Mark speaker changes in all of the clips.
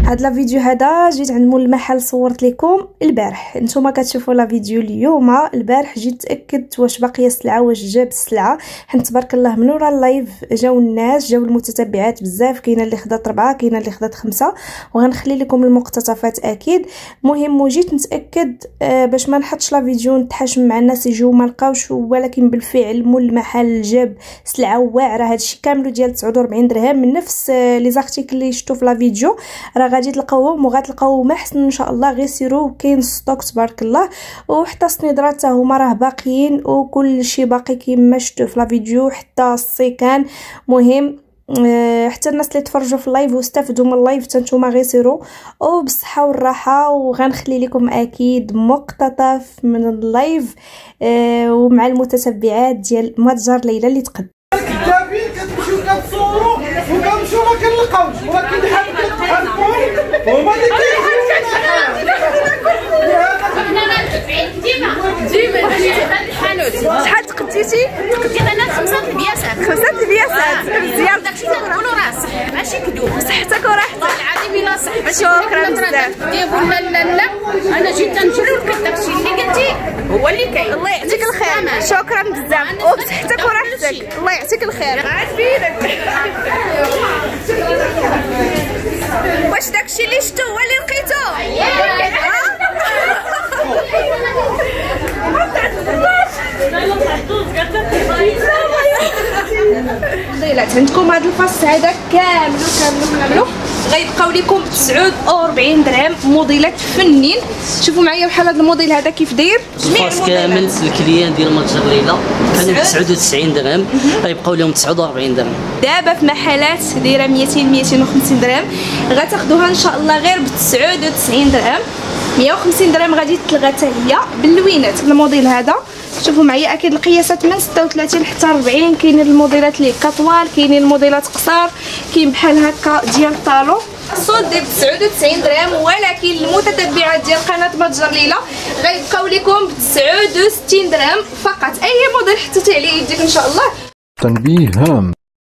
Speaker 1: هاد لا فيديو هذا جيت عند مول المحل صورت لكم البارح. نتوما كتشوفوا لا فيديو اليوم. البارح جيت تاكدت واش باقيه السلعه، واش جاب السلعه، حيت تبارك الله من ورا اللايف جاو الناس، جاو المتتبعات بزاف، كاينه اللي خدات 4 كاينه اللي خدات 5 وغنخلي لكم المقتطفات اكيد. مهم وجيت نتاكد باش ما نحطش لا فيديو نتحاشم مع الناس يجيو ما لقاوش، ولكن بالفعل مول المحل جاب سلعه واعره. هادشي كامل ديال 49 درهم من نفس لي زارتيكل اللي شفتوا في لا فيديو، راه غادي تلقاوهم وغتلقاوهم احسن ان شاء الله. غير سيروا كاين ستوك تبارك الله، وحتى السنيدرات حتى هما راه باقيين وكل شيء باقي كيما شفتوا في لا فيديو، حتى السيكان. مهم حتى الناس اللي تفرجوا في اللايف واستافدوا من اللايف حتى نتوما غير سيروا وبالصحه والراحه. وغنخلي لكم اكيد مقتطف من اللايف ومع المتتبعات ديال متجر ليلى اللي تقد.
Speaker 2: كذابين كتمشيو كتصوروا وكنمشيو ما كنلقاوش، ولكن حال كتحرفوني هما اللي
Speaker 1: شحال تقديتي؟
Speaker 3: تقديت انا 5 البياسات.
Speaker 1: 5 البياسات مزيان.
Speaker 3: داكشي تنقولوا راه صح ماشي كذوب،
Speaker 1: صحتك وراحتك
Speaker 3: والله العظيم الا صح. ماشي
Speaker 1: شكرا بزاف.
Speaker 3: لا لا لا انا جيت نجري ولقيت داكشي اللي قلتي هو اللي كاين.
Speaker 1: الله يعطيك الخير، شكرا بزاف وبصحتك وراحتك. الله يعطيك الخير. عاد فينك واش داكشي اللي شفتو هو اللي لقيتو؟ موديلات عندكم هذا الفاس هذا كاملو غيبقاو لكم 49 درهم. موديلات فنين. شوفوا معايا بحال هذا الموديل هذا كيف داير.
Speaker 4: الفاس كامل الكليان ديال متجر ليلى كانوا 99 درهم غيبقاو لهم 49 درهم.
Speaker 1: دابا في محلات دايره 200 250 درهم، غتاخذوها ان شاء الله غير ب 99 درهم. 150 درهم غادي تلغى حتى هي باللوينات. الموديل هذا شوفوا معايا اكيد القياسات من 36 حتى 40. كاينين الموديلات اللي كطوال، كاينين الموديلات قصار، كاين بحال هكا ديال الطالو. الصوت ديال 99 درهم، ولكن المتتبعات ديال قناه متجر ليلى غيبقاو لكم ب 69 درهم فقط. اي موديل حطيتي عليه يديك ان شاء الله.
Speaker 5: تنبيه هام: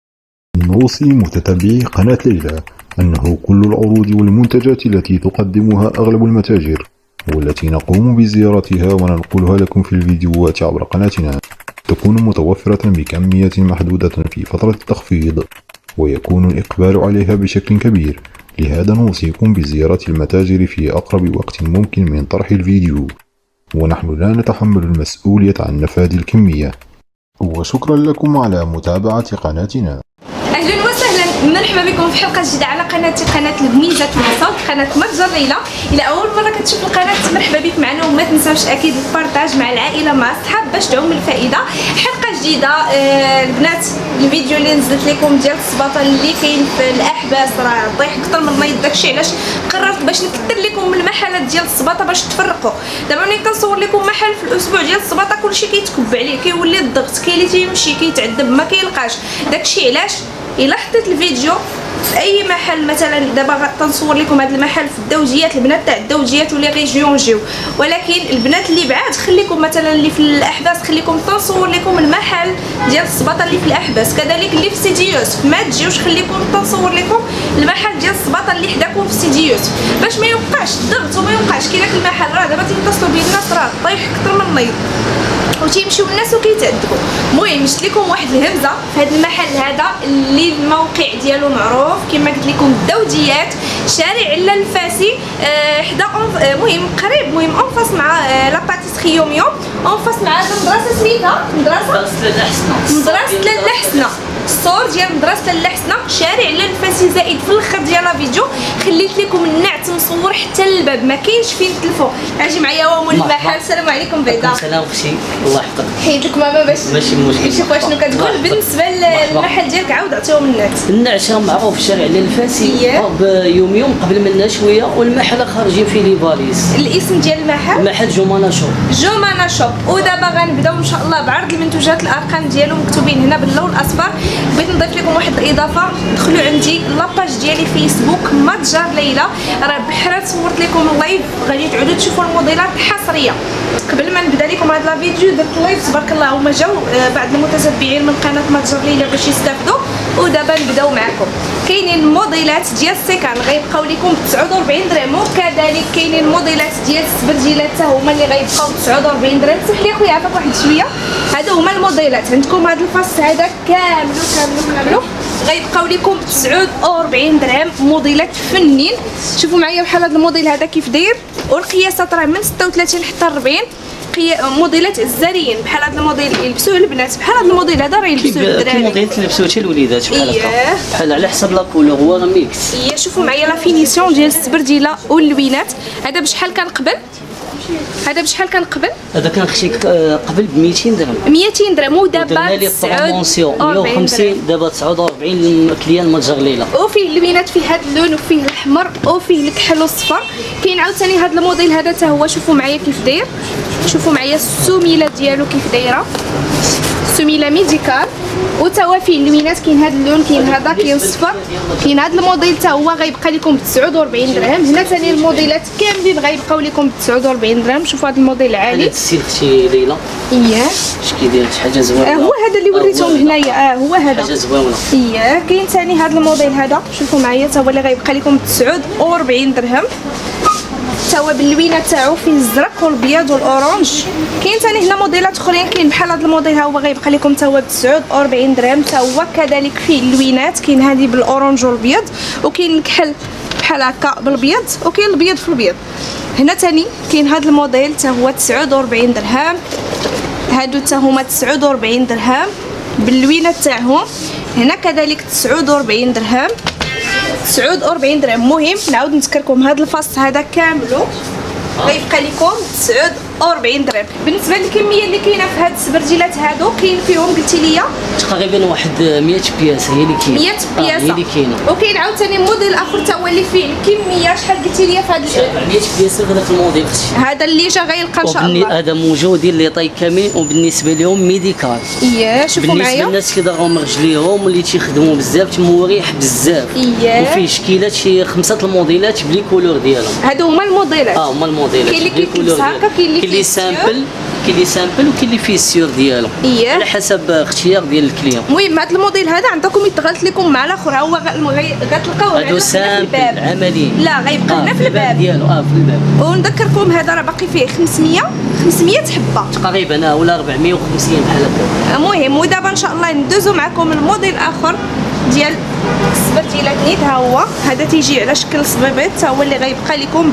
Speaker 5: نوصي متتبعي قناة ليلى أنه كل العروض والمنتجات التي تقدمها أغلب المتاجر والتي نقوم بزيارتها وننقلها لكم في الفيديوهات عبر قناتنا تكون متوفرة بكمية محدودة في فترة التخفيض، ويكون الإقبال عليها بشكل كبير. لهذا نوصيكم بزيارة المتاجر في أقرب وقت ممكن من طرح الفيديو، ونحن لا نتحمل المسؤولية عن نفاذ الكمية. وشكرا لكم على متابعة قناتنا.
Speaker 1: اهلا وسهلا، مرحبا بكم في حلقه جديده على قناتي، قناه الميزات والصوت، قناه متجر ليلى. الى اول مره كتشوف القناه مرحبا بك معنا، وما تنساوش اكيد البارطاج مع العائله مع الصحاب باش تعم الفائده. حلقه جديده البنات. الفيديو اللي نزلت لكم ديال السباطه اللي كاين في الاحباس راه طايح اكثر من النايض، داكشي علاش قررت باش نكثر لكم من المحلات ديال السباطه باش تفرقوا. دابا ملي كنصور لكم محل في الاسبوع ديال السباطه كلشي كيتكب عليه، كيولي الضغط، كاين اللي تيمشي كيتعذب ما كيلقاش. داكشي علاش الا حطيت الفيديو في اي محل، مثلا دابا تنصور لكم هذا المحل في الدوجيات، البنات تاع الدوجيات ولي ريجيون جيو، ولكن البنات اللي بعاد خليكم مثلا اللي في الاحباس خليكم تنصور لكم المحل ديال السباطه اللي في الاحباس، كذلك اللي في سيدي يوسف ما تجيوش خليكم تنصور لكم المحل ديال السباطه اللي حداكم في سيدي يوسف باش ما يوقعش الضغط وما يوقعش كي داك المحل راه دابا تيتصلوا بيه الناس راه طايح اكثر من النيض وتيمشيو الناس وكيتعذبوا. المهم شفت لكم واحد الهمزه في هذا المحل هذا اللي الموقع ديالو معروف كما قلت لكم الدوديات، شارع علا الفاسي حدا مهم قريب، مهم اونفاس مع لاباتيسري يوم اونفاس مع المدرسه سميتها مدرسه لاله حسنه. الصور ديال مدرسه لاله حسنه شارع علا الفاسي زائد في الاخر ديال لا فيديو خليت لكم النعت مصور حتى الباب ما كاينش فين تلفوا. اجي معايا هو مول المحل. السلام عليكم بعدا.
Speaker 4: السلام اختي الله يحفظك.
Speaker 1: حيدك ماما باش
Speaker 4: ماشي مشكل.
Speaker 1: نشوفوا شنو كتقول بالنسبه للمحل ديالك. عاود عطيهم النعت.
Speaker 4: النعت معروف في الشارع لاله الفاسي بيوم قبل منا شويه، والمحل خارجين فيه لي فاليز.
Speaker 1: الاسم ديال المحل
Speaker 4: محل جومانا شوب.
Speaker 1: ودابا غنبداو شاء الله بعرض المنتوجات. الارقام ديالو مكتوبين هنا باللون الاصفر. بغيت نضيف لكم واحد الاضافه، دخلوا عندي لاباج ديالي فيسبوك متجر ليلى، راه بحال صورت لكم اللايف غادي تعودوا تشوفوا الموديلات الحصريه. قبل ما نبدا لكم هذا الفيديو درت لايف تبارك الله، هما جاو بعض المتتبعين من قناه متجر ليلى باش يستافدوا، ودابا نبداو معكم. كاينين الموديلات ديال السيكان غيبقاو لكم ب 49 درهم، وكذلك كاينين الموديلات ديال السبرجيلات حتى هما اللي غيبقاو ب 49 درهم. سمح لي اخويا عافاك واحد شويه. هادو هما الموديلات عندكم، هذا الفص هذا كاملو غيبقاو لكم ب 49 درهم. موديلات فنين. شوفوا معايا بحال هذا الموديل هذا كيف داير، والقياسات راه من 36 حتى 40. موديلات الزاريين بحال هذا الموديل يلبسوه البنات، بحال هذا الموديل هذا راه يلبسوه الدراري. كاين
Speaker 4: موديلات يلبسوه حتى الوليدات بحال هكا، بحال على حسب لا كولور، هو راه ميكس.
Speaker 1: شوفوا معايا لا فينيسيون ديال السبرديله واللوينات. هذا بشحال كان قبل؟ هذا بشحال كان قبل؟
Speaker 4: هذا كان خشي قبل ب 200 درهم.
Speaker 1: 200 درهم ودابا
Speaker 4: درنا ليه برومونسيون 150 دابا 49 كليان متجر ليلى.
Speaker 1: وفيه اللوينات فيه هذا اللون وفيه الاحمر وفيه الكحل والصفر. كاين عاوتاني هذا الموديل هذا حتى هو، شوفوا معايا كيف داير، شوفوا معايا السميله ديالو كيف دايره، سميله ميديكال، وتا هو فيه اللوينات. كاين هذا اللون، كاين هذا، كاين الصفر، كاين هذا الموديل حتى هو غيبقى لكم ب 49 درهم. هنا ثاني الموديلات كاملين غيبقاو لكم ب 49 درهم. شوفوا هذا الموديل العالي،
Speaker 4: هذا السيل اختي ليلى
Speaker 1: اش
Speaker 4: كيدير شي حاجه زوينه.
Speaker 1: هو هذا اللي وريتهم هنايا، هو هذا
Speaker 4: حاجه زوينه.
Speaker 1: كاين ثاني هذا الموديل هذا، شوفوا معايا حتى هو اللي غيبقى لكم ب 49 درهم. تاهو باللوينه تاعو فيه الزرق والابيض والاورانج. كاين ثاني هنا موديلات اخرين، كاين بحال هذا الموديل ها هو غيبقى لكم تا هو ب 49 درهم. تا هو كذلك فيه اللوينات، كاين هذه بالاورانج والابيض، وكاين الكحل بحال هكا بالابيض، وكاين الابيض في الابيض. هنا ثاني كاين هذا الموديل تا هو 49 درهم. هادو تا هما 49 درهم باللوينه تاعهم. هنا كذلك 49 درهم، 49 درهم. المهم نعاود نذكركم هذا الفص هذا كاملو غيبقى لكم 49 درهم. بالنسبه للكميه اللي كاينه في هاد السبرجيلات هادو، كاين فيهم قلتي لي
Speaker 4: تقريبا واحد 100 بياسه هي اللي كاينه،
Speaker 1: 100 بياسه
Speaker 4: هي اللي كاينه.
Speaker 1: وكاين عاوتاني موديل اخر تا هو اللي فيه الكميه. شحال قلتي لي في هاد
Speaker 4: 100 بياسه في هذاك الموديل اختي؟
Speaker 1: هذا اللي جا غيلقى ان شاء الله.
Speaker 4: هذا موجودين لي طاي كامل، وبالنسبه لهم ميديكال.
Speaker 1: شوفوا معايا
Speaker 4: بالنسبه للناس اللي ضرهم رجليهم واللي تيخدموا بزاف مريح بزاف. وفيه شكيلات شي 5 الموديلات بلي كولور ديالهم.
Speaker 1: هادو هما الموديلات.
Speaker 4: هما الموديلات.
Speaker 1: كاين اللي كيلبس هكا، كاين اللي
Speaker 4: سامبل، كاين اللي سامبل، وكاين اللي فيه السيور ديالو على حسب اختيار ديال الكليون.
Speaker 1: المهم هذا الموديل هذا عندكم يتغلط لكم مع الاخر، هو غتلقاوه
Speaker 4: هادو سامبل عملي،
Speaker 1: لا غيبقى هنا في الباب
Speaker 4: ديالو. في الباب.
Speaker 1: ونذكركم هذا راه باقي فيه 500 حبه
Speaker 4: تقريبا، ولا 450 بحال هكا.
Speaker 1: المهم ودابا ان شاء الله ندوزو معكم الموديل اخر ديال السبرجيلات نيت. ها هو هذا تيجي على شكل صبيبيط، تا هو اللي غيبقى لكم ب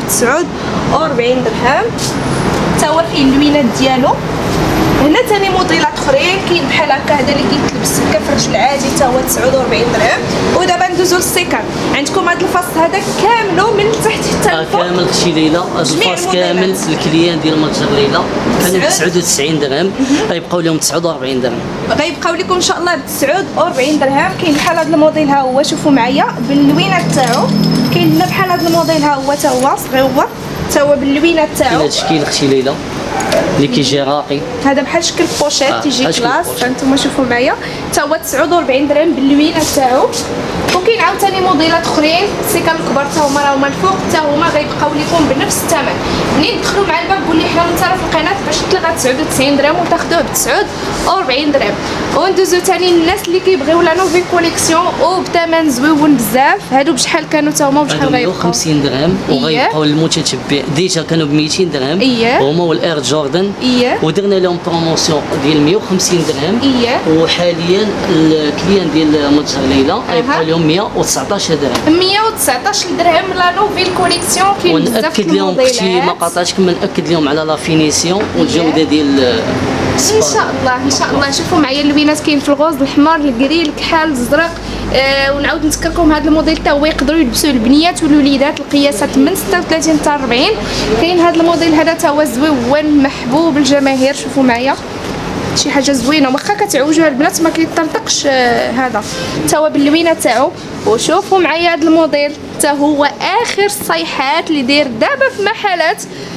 Speaker 1: 49 درهم. تا هو فيه اللوينات ديالو. هنا ثاني موديلات اخرين، كاين بحال هكا هذا اللي كيتلبس كفرش العادي تا هو 49 درهم. ودابا ندوزو للسيكان. عندكم هذا الفص هذا كاملو من التحت حتى الفوق.
Speaker 4: كامل اختي ليلى، هذا الفاس كامل الكليان ديال متجر ليلى كانوا ب 99 درهم، غيبقاو لهم 49 درهم.
Speaker 1: غيبقاو لكم ان شاء الله ب 49 درهم. كاين بحال هذا الموديل ها هو، شوفوا معايا باللوينات تاعو. كاين هنا بحال هذا الموديل ها هو تا هو صغيور، تا هو باللوينات تاعو.
Speaker 4: كاين هذا الشكل اختي ليلى اللي كيجي راقي،
Speaker 1: هذا بحال شكل بوشيت تيجي كلاس. فانتوما شوفوا معايا تا هو 49 درهم باللوينات تاعو. وكاين عاوتاني موديلات اخرين سيكان الكبار تا هما راهما الفوق، تا هما غيبقاو لكم بنفس الثمن. منين تدخلوا مع الباب قول لي حنا من طرف القناه باش تلغى 99 درهم وتاخذوه ب 49 درهم. وندوزو ثاني الناس اللي كيبغيو لا نوفي كوليكسيون وبثمن زويون بزاف. هادو بشحال كانوا تا هما وبشحال غيبقاو؟
Speaker 4: 150 درهم، وغيبقاو للمتتبع ديجا كانوا ب 200 درهم. هما والاير جوردن. ودرنا لهم بروموسيون ديال 150 درهم. وحاليا الكليان ديال متجر ليلى غيبقى لهم 119 درهم.
Speaker 1: 119 درهم لا نوفيل كوليكسيون. كاين بزاف
Speaker 4: ونأكد لهم اختي ما قاطعتكم، نأكد لهم على لا فينيسيون والجوده ديال
Speaker 1: ان شاء الله ان شاء الله. شوفوا معايا اللوينات كاين في الغوز، الحمار، الكري، الكحل، الزرق. ونعاود نذكركم هذا الموديل حتى هو يقدروا يلبسوه البنيات والوليدات، القياسات من 36 حتى 40. كاين هذا الموديل هذا حتى هو زويون محبوب الجماهير. شوفوا معايا شي حاجه زوينه، واخا كتعوجوها البنات ما كيطرطقش. هذا حتى هو باللوينه تاعو. وشوفوا معايا هذا الموديل حتى هو اخر الصيحات اللي داير دابا في محلات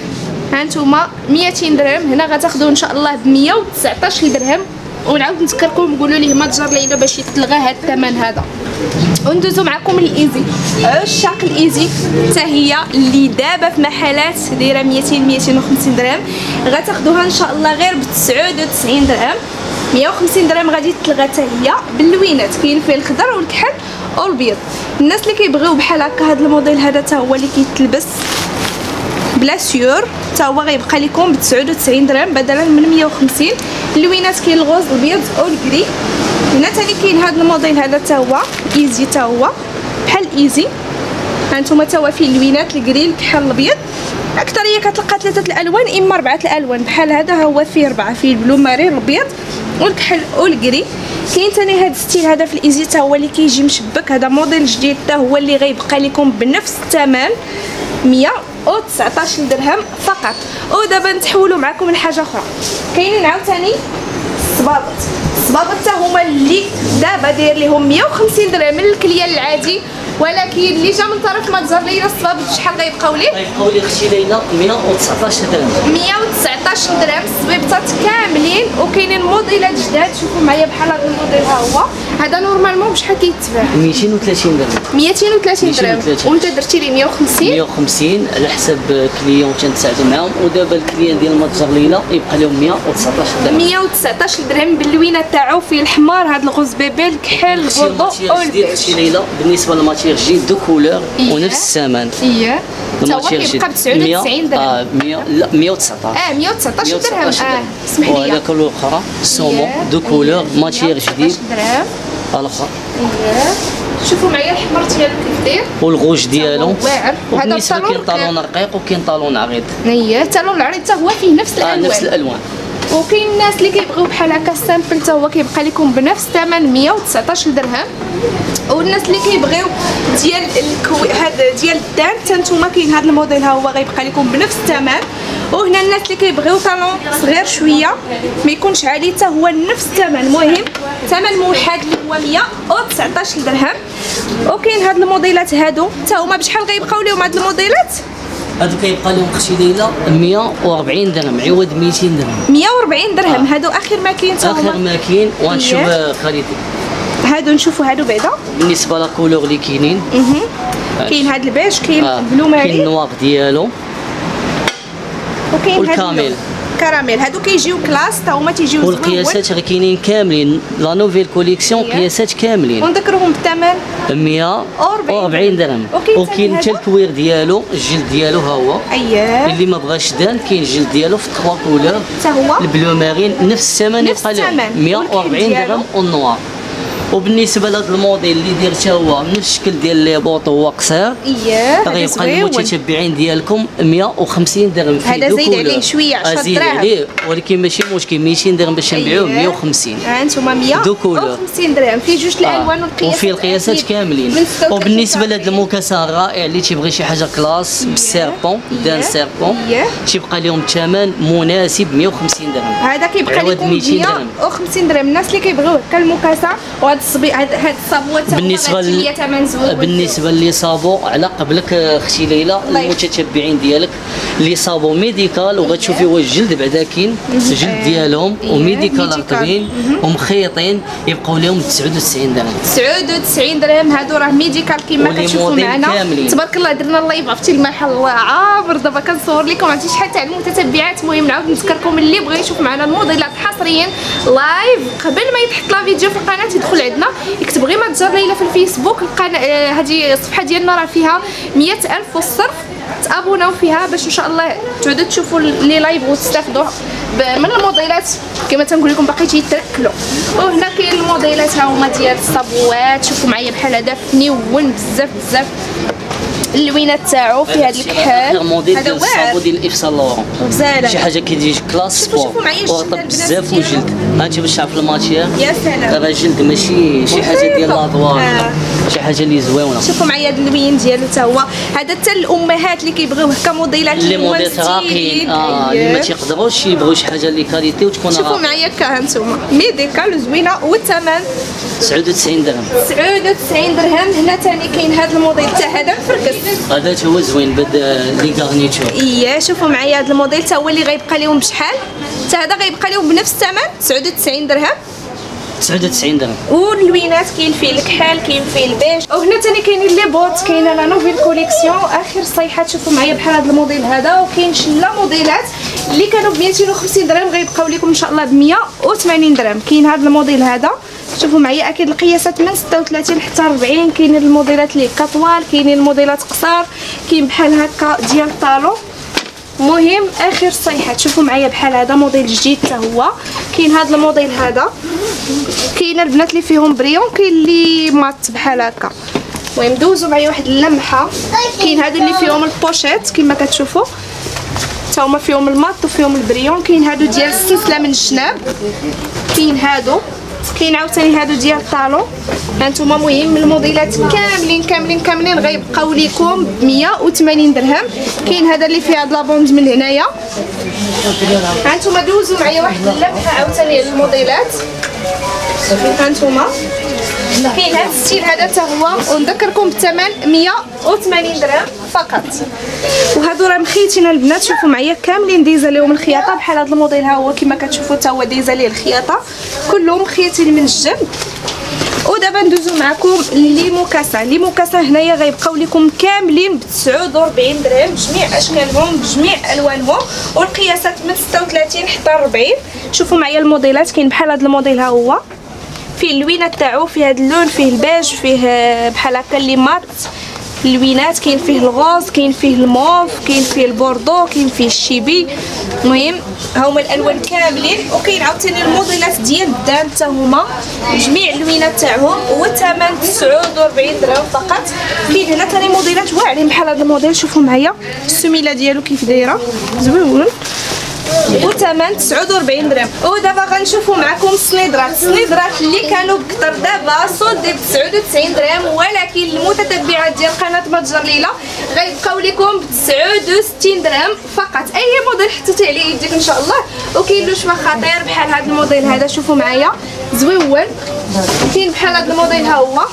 Speaker 1: ها نتوما 200 درهم. هنا غتاخذوه ان شاء الله ب 119 درهم. ونعاود نذكركم نقولوا ليه متجر ليلى باش يتلغى هذا الثمن هذا. وندوزو معكم الايزي. عشاق الايزي حتى هي اللي دابا في محلات دايره 200 250 درهم، غتاخذوها ان شاء الله غير ب 99 درهم. 150 درهم غادي تلغى حتى هي باللوينات، كاين فيه الخضر والكحل والبيض. الناس اللي كيبغيو بحال هكا هذا الموديل هذا حتى هو اللي كيتلبس بلا سيور حتى هو غيبقى لكم ب 99 درهم بدلا من 150. اللوينات كاين الغوز البيض والكري. هنا ثاني كاين هذا الموديل هذا حتى هو ايزي، حتى هو بحال ايزي. ها نتوما حتى هو فيه اللوينات الكري الكحل الابيض. اكثريه كتلقى 3 الالوان اما 4 الالوان بحال هذا، ها هو فيه 4، فيه البلو ماري الابيض والكحل والكري. كاين ثاني هذا الستيل هذا في الايزي حتى هو اللي كيجي مشبك، هذا موديل جديد حتى هو اللي غيبقى لكم بنفس الثمن 119 درهم فقط. ودابا نتحولوا معكم لحاجه اخرى. كاينين عاوتاني الصبابط حتى هما اللي دابا داير لهم 150 درهم من الكليان العادي، ولكن اللي جا من طرف متجر ليلى الصبابط شحال غيبقاو ليه؟
Speaker 4: غيبقاو ليه اختي ليلى 119 درهم.
Speaker 1: 119 درهم الصبيبطات كاملين. وكاينين موديلات جداد، شوفوا معايا بحال هذا الموديل ها هو. هذا نورمالمون بشحال كيتباع؟
Speaker 4: 230 درهم.
Speaker 1: 230 درهم. وانت درتي لي 150.
Speaker 4: 150 على حسب كليون تنتساعدوا معاهم. ودابا الكليان ديال متجر ليلى يبقى لهم 119 درهم.
Speaker 1: 119 درهم باللوينه تاعو، فيه الحمار هذا الغوز بيبي الكحل البوردو والبيج.
Speaker 4: ليلى بالنسبه للماتير جديد دو كولور ونفس الثمن.
Speaker 1: الماتير كيبقى ب 99 درهم.
Speaker 4: 119.
Speaker 1: 119 درهم. اسمح لي.
Speaker 4: وهذاك الاخرى سومو دو كولور ماتير جديد
Speaker 1: درهم
Speaker 4: الاخر.
Speaker 1: شوفوا معايا الحمر ديالو كيف داير
Speaker 4: والغوج ديالو
Speaker 1: واعر.
Speaker 4: هذا الطالون كاين طالون رقيق وكاين طالون عريض.
Speaker 1: الطالون العريض حتى هو فيه نفس الالوان.
Speaker 4: نفس الالوان.
Speaker 1: وكاين الناس اللي كيبغيو بحال هكا السامبل حتى هو كيبقى لكم بنفس الثمن 119 درهم. والناس اللي كيبغيو ديال هذا ديال الدان حتى نتوما كاين هذا الموديل ها هو غيبقى لكم بنفس الثمن. وهنا الناس اللي كيبغيو طالون صغير شويه ما يكونش عالي حتى هو نفس الثمن. المهم ثمن موحد اللي هو 119 درهم. وكاين هاد الموديلات هادو حتى هما بشحال غيبقاو لهم هاد الموديلات؟
Speaker 4: هادو كيبقى لهم اختي ليلى 140 درهم عوض 200 درهم.
Speaker 1: 140 درهم هادو اخر ما كاين حتى هما.
Speaker 4: اخر ما كاين. ونشوف كاليتي
Speaker 1: هادو نشوفوا هادو بعدا
Speaker 4: بالنسبه لا كولور اللي كاينين.
Speaker 1: كاين هاد البيج، كاين البلو ماري،
Speaker 4: كاين النواغ ديالو
Speaker 1: وكاين
Speaker 4: والكامل
Speaker 1: كراميل. هادو كيجيو كلاس حتى هما تيجيو زوين.
Speaker 4: والقياسات راه كاينين كاملين. لا نوفيل كوليكسيون قياسات كاملين.
Speaker 1: ونذكرهم بالثمن
Speaker 4: 140 درهم. وكاين حتى الكوير ديالو الجلد ديالو ها هو. اللي ما بغاش دان كاين الجلد ديالو في 3 كولور
Speaker 1: حتى هو
Speaker 4: البلو مارين نفس الثمن يبقى له 140 درهم والنوار. وبالنسبه لهذا الموديل اللي درت هو من الشكل ديال لي بوط هو قصير، غيبقى للمتتبعين ديالكم 150 درهم.
Speaker 1: هذا زايد عليه شويه 10
Speaker 4: زايد عليه ولكن ماشي مشكل. 200 درهم باش نبيعوه 150.
Speaker 1: ها انتما 150 درهم فيه جوج الالوان والقياس
Speaker 4: وفيه القياسات كاملين. وبالنسبه لهذا المكاسه الرائع اللي تيبغي شي حاجه كلاس بالسيربون دان سيربون تيبقى لهم الثمن مناسب 150 درهم.
Speaker 1: هذا كيبقى لكم 150 درهم. الناس اللي كيبغيو هكا المكاسه وهذا هاد الصابوات
Speaker 4: بالنسبه لي صابو على قبلك اختي ليلى المتتبعين ديالك لي صابو ميديكال وغتشوفي واش الجلد بعدا كاين الجلد ديالهم وميديكال رطبين ومخيطين يبقاو لهم 99 درهم.
Speaker 1: 99 درهم هادو راه ميديكال كما كتشوفوا معنا. تبارك الله درنا اللايف عرفتي المحل عامر. دابا كنصور لكم عرفتي شحال تاع المتتبعات. المهم نعاود نذكركم اللي بغى يشوف معنا الموديلات حصريا لايف قبل ما يتحط لا فيديو في القناه يدخل عندنا يكتب غير متجر ليلى في الفيسبوك. القناه هذه الصفحه ديالنا راه فيها 100,000 والصرف. تابوناو فيها باش ان شاء الله تعودوا تشوفوا لي لايف وتستافدوا من الموديلات كما تنقول لكم باقي تيتركلوا. وهنا كاين الموديلات ها هما ديال الصابوات. شوفوا معايا بحال هذا فنيون بزاف اللوينات تاعو في هذا الكحل.
Speaker 4: هذا هو الصابو ديال الاف لورون شي حاجه كيجي كلاس سبور ورطب بزاف وجلد. هانتي باش تعرف الماتير
Speaker 1: يا سلام
Speaker 4: راه جلد ماشي شي حاجه ديال لادوار شي حاجه اللي زويونه.
Speaker 1: شوفوا معايا هذا اللوين ديالو حتى هو. هذا حتى الامهات اللي كيبغيو هكا موديلات
Speaker 4: اللي موديلات راقيين اللي ما تيقدروش يبغيو شي حاجه اللي كاليتي وتكون راقيه.
Speaker 1: شوفوا معايا هكا هانتوما ميديكال زوينه. والثمن
Speaker 4: 99 درهم.
Speaker 1: 99 درهم. هنا ثاني كاين هذا الموديل حتى هذا مفركس
Speaker 4: هذا هو زوين بد لي غارنيتور.
Speaker 1: اييه شوفوا معايا هذا الموديل حتى هو اللي غيبقى لهم بشحال، حتى هذا غيبقى لهم بنفس الثمن 99 درهم.
Speaker 4: 99 درهم.
Speaker 1: واللوينات كاين فيه الكحال، كاين فيه البيج، وهنا ثاني كاينين لي بوت، كاينه لا نوفيل كوليكسيون اخر صيحه. تشوفوا معايا بحال هذا الموديل هذا، وكاين شله موديلات اللي كانوا ب 250 درهم غيبقاو لكم ان شاء الله ب 180 درهم. كاين هذا الموديل هذا، شوفوا معايا اكيد القياسات من 36 حتى 40. كاينين الموديلات اللي كطوال، كاينين الموديلات قصار، كاين بحال هكا ديال الطالون. مهم اخر صيحه. تشوفوا معايا بحال هذا موديل جديد حتى هو. كاين هذا الموديل هذا، كاين البنات اللي فيهم بريون، كاين اللي مات بحال هكا. المهم دوزوا معايا واحد اللمحه. كاين هادو اللي فيهم البوشيت كما كتشوفوا، حتى هما فيهم المات وفيهم البريون. كاين هادو ديال السلسله من الجناب، كاين هادو، كاين عاوتاني هادو ديال الطالون. هانتوما مهم الموديلات كاملين غيبقاو لكم ب 180 درهم. كاين هذا اللي فيه هاد لابوند من هنايا. هانتوما دوزوا معايا واحد اللمحه عاوتاني الموديلات. هانتوما كاين هذا الستيل هذا حتى هو، ونذكركم بالثمن 180 درهم فقط. وهادو راه مخيتين البنات، شوفوا معايا كاملين دايزه لهم الخياطه بحال هذا الموديل ها هو كما كتشوفوا حتى هو دايزه ليه الخياطه، كلهم مخيتين من الجنب. ودابا ندوزو معكم لي موكاسا. لي موكاسا هنايا غيبقاو لكم كاملين ب 49 درهم بجميع اشكالهم بجميع الوانهم، والقياسات من 36 حتى 40. شوفوا معايا الموديلات، كاين بحال هذا الموديل ها هو فيه اللوينه تاعو، فيه هذا اللون، فيه البيج، فيه بحال هكا اللي مات اللوينات، كاين فيه الغوز، كاين فيه الموف، كاين فيه البوردو، كاين فيه الشيبي. المهم هاهما الالوان كاملين. وكاين عاوتاني الموديلات ديال الدان حتى هما جميع اللوينات تاعهم، والثمن 49 درهم فقط. كاين هنا ثاني موديلات واعرين بحال هذا الموديل، شوفوا معايا السميله ديالو كيف دايره زوين، وثمن 49 درهم. ودابا غنشوفوا معكم السنيدرات اللي كانوا بكثر دابا صودي ب 99 درهم، ولكن المتتبعات ديال قناه متجر ليلى غيبقاو لكم ب 69 درهم فقط. اي موديل حطيتي عليه يديك ان شاء الله. وكاين له شوا خطير بحال هذا الموديل هذا، شوفوا معايا زويون. كاين بحال هذا الموديل ها هو،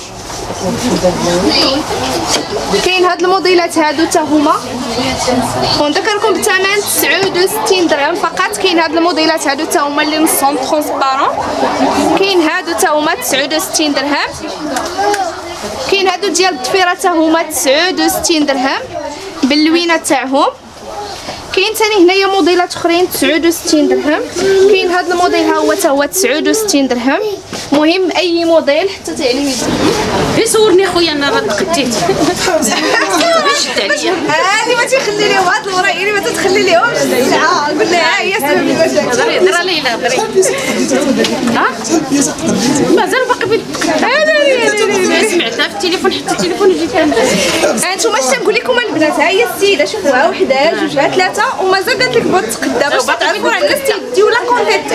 Speaker 1: كاين هاد الموديلات هادو حتى هما، ونذكركم بالثمن 69 درهم فقط. كاين هاد الموديلات هادو حتى هما اللي نصهم ترونسبارون، كاين هادو حتى هما 69 درهم. كاين هادو ديال الضفيره حتى هما 69 درهم باللوينه تاعهم. كاين ثاني هنايا موديلات اخرين 69 درهم. كاين هذا الموديل ها هو حتى هو 69 درهم. مهم اي موديل حطيتي عليه يدك.
Speaker 3: غير صورني خويا انا راه تقديت. شد عليا
Speaker 1: هادي ما تيخلي ليهم هاد الورايين، ما تتخلي ليهمش الساعه. قلنا ها هي سبب المشاكل.
Speaker 3: هضري ليلى هضري. ها مازال باقي بيتقدم. سمعتها في التليفون، حتى التليفون وجيت انا.
Speaker 1: انتوما اش تنقول لكم البنات، ها هي السيده شوفوها، وحده جوج ثلاثه، ومازال قالت لك بغات تقدى باش تعرفوا راه الناس تيديو لا كونتيتي.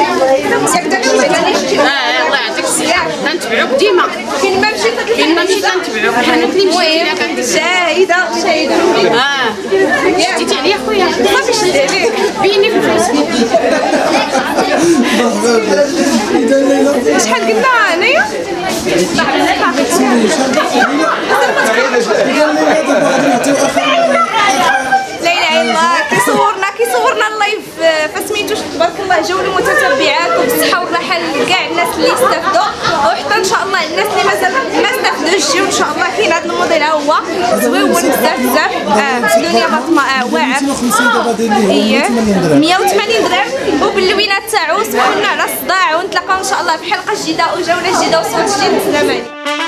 Speaker 3: الله يعطيك الصحه، كنتبعوك ديما.
Speaker 1: كاين ما مشيت
Speaker 3: كاين ما مشيت كنتبعوك. الحانوت اللي مشيتي لها كندير
Speaker 1: شاهده.
Speaker 3: شديتي عليا خويا،
Speaker 1: صافي شدي عليك
Speaker 3: بيني في الفيسبوك.
Speaker 1: شحال قلنا انايا؟ لا اله الا الله. كيصورنا اللايف فسميتوش تبارك الله. جاو المتتبعات وبالصحه والراحه لكاع الناس اللي استفدوا، وحتى ان شاء الله الناس اللي مازال ما استفدوش يجيو ان شاء الله. كاين هذا الموديل ها هو زوين بزاف الدنيا بطمه واعر. 180 درهم وباللوينات تاعو. سمعوا لنا على الصداع، ونتلاقاو ان شاء الله في حلقه جديده وجوله جديده وصوت جديد. السلام عليكم.